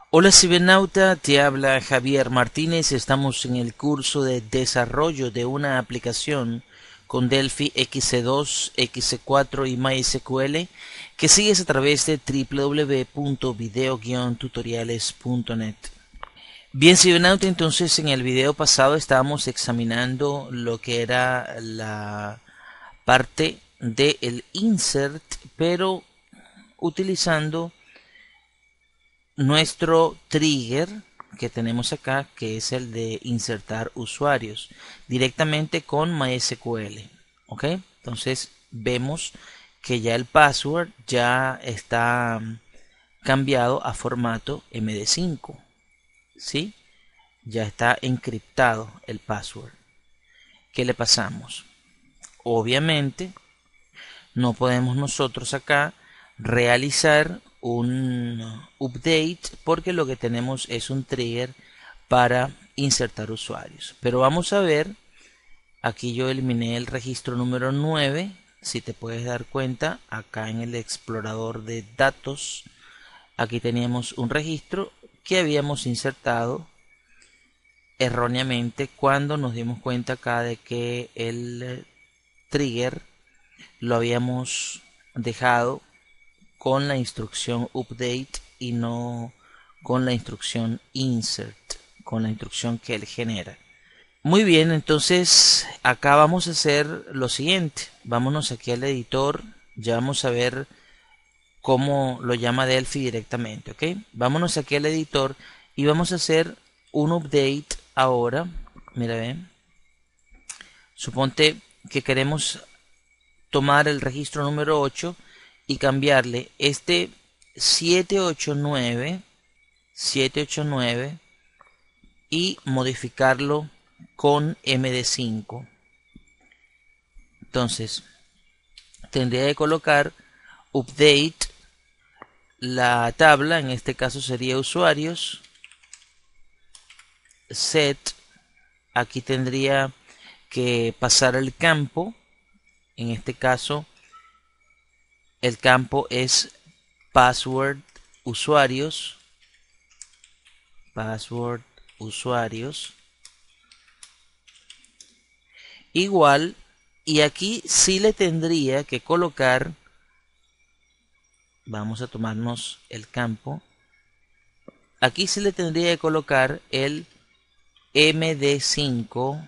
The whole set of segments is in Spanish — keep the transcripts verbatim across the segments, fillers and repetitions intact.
Hola cibernauta, te habla Javier Martínez. Estamos en el curso de desarrollo de una aplicación con Delphi X C dos, X C cuatro y MySQL que sigues a través de w w w punto video guion tutoriales punto net. Bien cibernauta, entonces en el video pasado estábamos examinando lo que era la parte del insert, pero utilizando nuestro trigger que tenemos acá, que es el de insertar usuarios directamente con MySQL. ¿Ok? Entonces vemos que ya el password ya está cambiado a formato M D cinco. ¿Sí? Ya está encriptado el password. ¿Qué le pasamos? Obviamente no podemos nosotros acá realizar un update porque lo que tenemos es un trigger para insertar usuarios. Pero vamos a ver, aquí yo eliminé el registro número nueve. Si te puedes dar cuenta, acá en el explorador de datos, aquí teníamos un registro que habíamos insertado erróneamente cuando nos dimos cuenta acá de que el trigger lo habíamos dejado con la instrucción update y no con la instrucción insert, con la instrucción que él genera. Muy bien, entonces acá vamos a hacer lo siguiente. Vámonos aquí al editor, ya vamos a ver cómo lo llama Delphi directamente, ¿ok? Vámonos aquí al editor y vamos a hacer un update ahora. Mira, ven. Suponte que queremos tomar el registro número ocho y cambiarle este siete ocho nueve y modificarlo con M D cinco. Entonces tendría que colocar update, la tabla, en este caso sería usuarios, set, aquí tendría que pasar el campo, en este caso el campo es password usuarios, password usuarios, igual, y aquí sí le tendría que colocar, vamos a tomarnos el campo, aquí sí le tendría que colocar el M D cinco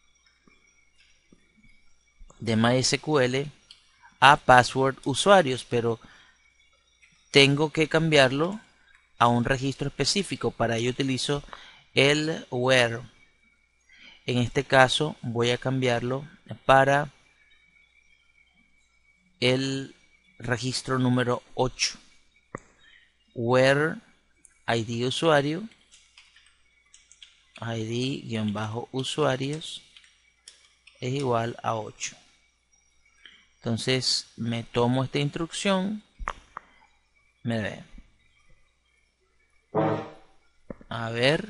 de MySQL a password usuarios, pero tengo que cambiarlo a un registro específico. Para ello utilizo el where. En este caso voy a cambiarlo para el registro número ocho. Where id usuario, id-usuarios es igual a ocho. Entonces me tomo esta instrucción, me ve. A ver,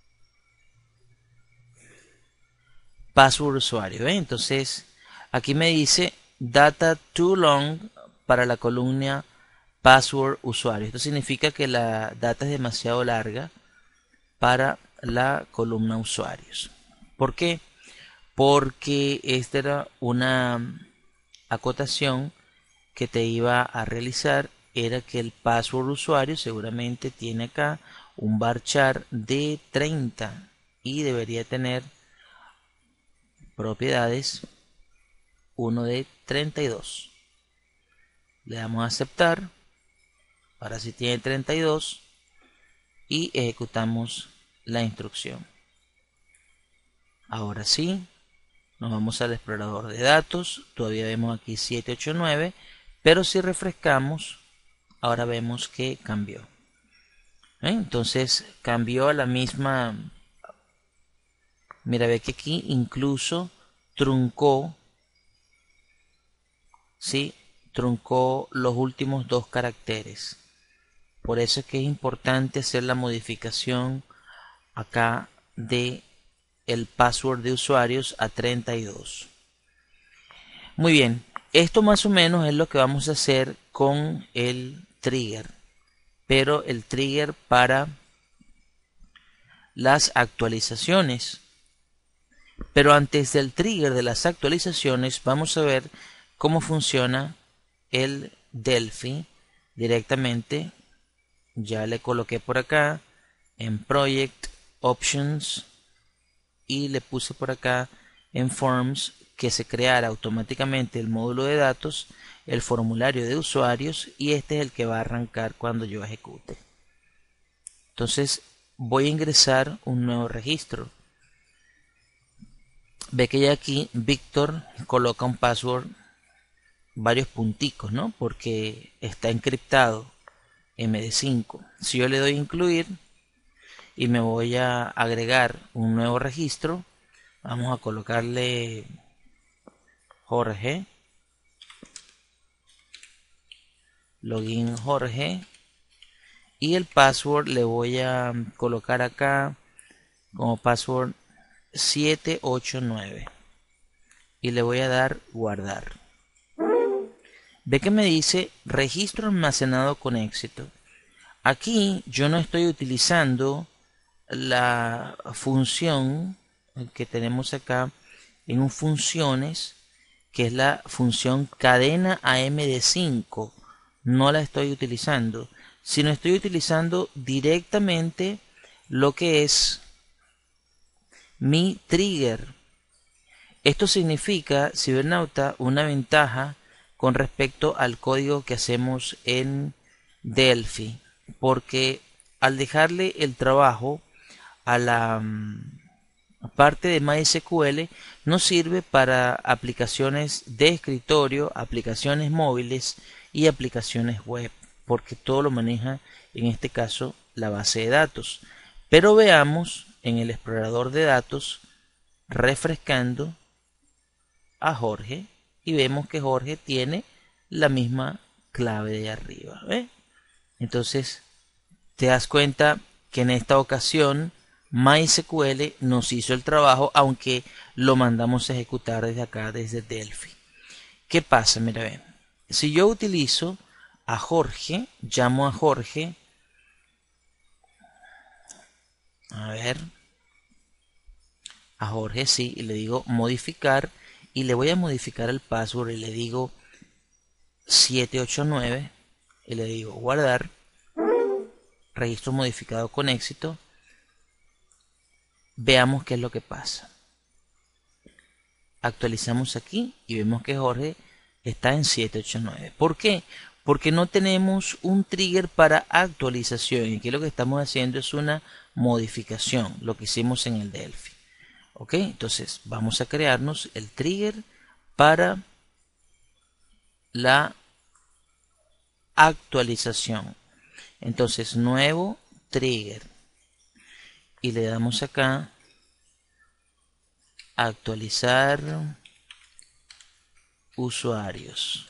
password usuario, ¿eh? Entonces aquí me dice data too long para la columna password usuario. Esto significa que la data es demasiado larga para la columna usuarios. ¿Por qué? Porque esta era una acotación que te iba a realizar, era que el password usuario seguramente tiene acá un varchar de treinta y debería tener propiedades uno de treinta y dos. Le damos a aceptar. Ahora sí tiene treinta y dos y ejecutamos la instrucción. Ahora sí, nos vamos al explorador de datos. Todavía vemos aquí siete ocho nueve, pero si refrescamos, ahora vemos que cambió. ¿Eh? Entonces cambió a la misma. Mira, ve que aquí incluso truncó, ¿sí? Truncó los últimos dos caracteres. Por eso es que es importante hacer la modificación acá de el password de usuarios a treinta y dos. Muy bien, esto más o menos es lo que vamos a hacer con el trigger, pero el trigger para las actualizaciones. Pero antes del trigger de las actualizaciones vamos a ver cómo funciona el Delphi directamente. Ya le coloqué por acá en Project Options y le puse por acá en Forms que se creara automáticamente el módulo de datos, el formulario de usuarios, y este es el que va a arrancar cuando yo ejecute. Entonces voy a ingresar un nuevo registro. Ve que ya aquí Víctor coloca un password, varios punticos, ¿no? Porque está encriptado M D cinco. Si yo le doy incluir y me voy a agregar un nuevo registro, vamos a colocarle Jorge, login Jorge, y el password le voy a colocar acá como password siete ocho nueve y le voy a dar guardar. Ve que me dice registro almacenado con éxito. Aquí yo no estoy utilizando la función que tenemos acá en un funciones, que es la función cadena a M D cinco. No la estoy utilizando, sino estoy utilizando directamente lo que es mi trigger. Esto significa, cibernauta, una ventaja con respecto al código que hacemos en Delphi, porque al dejarle el trabajo a la parte de MySQL nos sirve para aplicaciones de escritorio, aplicaciones móviles y aplicaciones web, porque todo lo maneja en este caso la base de datos. Pero veamos en el explorador de datos, refrescando a Jorge, y vemos que Jorge tiene la misma clave de arriba. ¿Ve? Entonces te das cuenta que en esta ocasión MySQL nos hizo el trabajo, aunque lo mandamos a ejecutar desde acá, desde Delphi. ¿Qué pasa? Mira, ven. Si yo utilizo a Jorge, llamo a Jorge, a ver, a Jorge, sí, y le digo modificar, y le voy a modificar el password y le digo siete ocho nueve y le digo guardar, registro modificado con éxito. Veamos qué es lo que pasa. Actualizamos aquí y vemos que Jorge está en siete ocho nueve. ¿Por qué? Porque no tenemos un trigger para actualización, y aquí lo que estamos haciendo es una modificación, lo que hicimos en el Delphi. Ok, entonces vamos a crearnos el trigger para la actualización. Entonces nuevo trigger y le damos acá actualizar usuarios.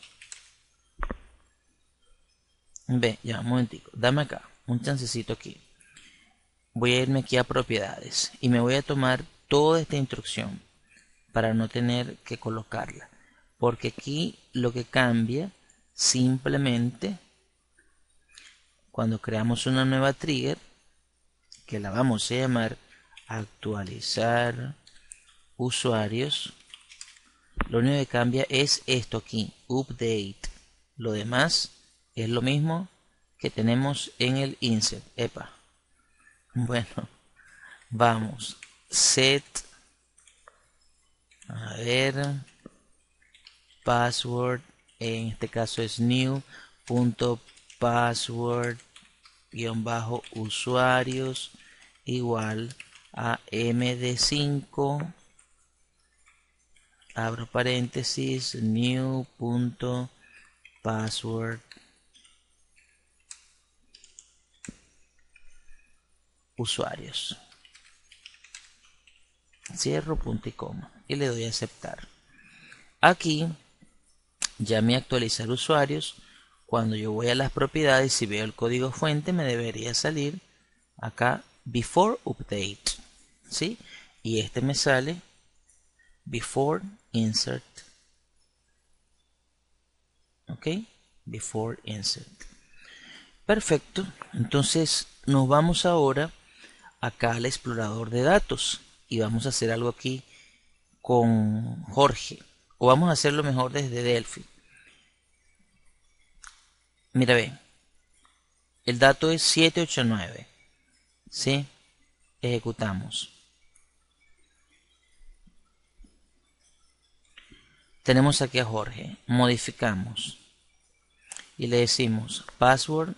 Ve, ya un momentico, dame acá un chancecito aquí. Voy a irme aquí a propiedades y me voy a tomar toda esta instrucción para no tener que colocarla, porque aquí lo que cambia simplemente cuando creamos una nueva trigger, que la vamos a llamar actualizar usuarios, lo único que cambia es esto aquí, update. Lo demás es lo mismo que tenemos en el insert. Epa. Bueno, vamos. Set. A ver. Password. En este caso es new.password guión bajo usuarios igual a M D cinco. Abro paréntesis, new.password usuarios. Cierro punto y coma y le doy a aceptar. Aquí ya me actualizar usuarios. Cuando yo voy a las propiedades y veo el código fuente, me debería salir acá before update, ¿sí? Y este me sale before insert. Ok, before insert. Perfecto. Entonces nos vamos ahora acá al explorador de datos y vamos a hacer algo aquí con Jorge, o vamos a hacerlo mejor desde Delphi. Mira, ve, el dato es siete ocho nueve, ¿sí? Ejecutamos. Tenemos aquí a Jorge, modificamos y le decimos password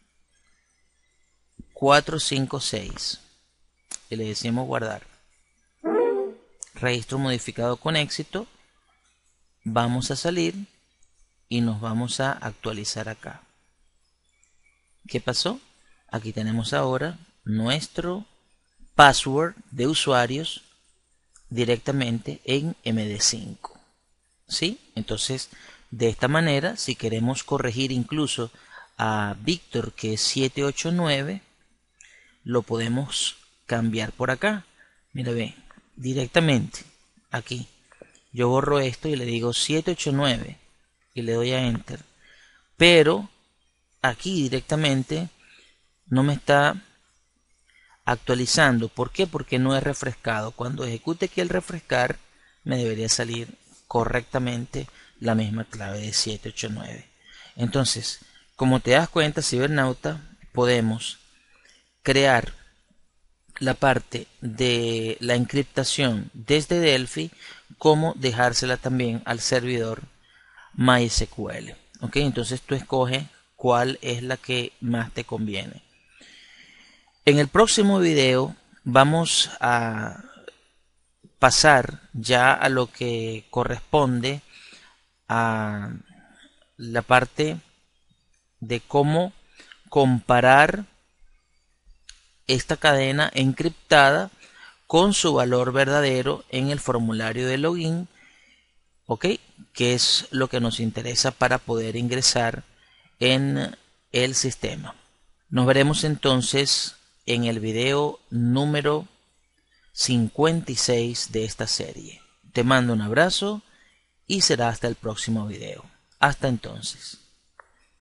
cuatro cinco seis y le decimos guardar. Registro modificado con éxito. Vamos a salir y nos vamos a actualizar acá. ¿Qué pasó? Aquí tenemos ahora nuestro password de usuarios directamente en M D cinco. ¿Sí? Entonces, de esta manera, si queremos corregir incluso a Víctor, que es siete ocho nueve, lo podemos cambiar por acá. Mira, ve, directamente aquí. Yo borro esto y le digo siete ocho nueve y le doy a Enter. Pero aquí directamente no me está actualizando. ¿Por qué? Porque no he refrescado. Cuando ejecute aquí el refrescar, me debería salir correctamente la misma clave de siete ocho nueve. Entonces, como te das cuenta, cibernauta, podemos crear la parte de la encriptación desde Delphi, como dejársela también al servidor MySQL. ¿Ok? Entonces tú escoges cuál es la que más te conviene. En el próximo video vamos a pasar ya a lo que corresponde a la parte de cómo comparar esta cadena encriptada con su valor verdadero en el formulario de login, ok, que es lo que nos interesa para poder ingresar en el sistema. Nos veremos entonces en el video número cincuenta y seis de esta serie. Te mando un abrazo y será hasta el próximo video. Hasta entonces.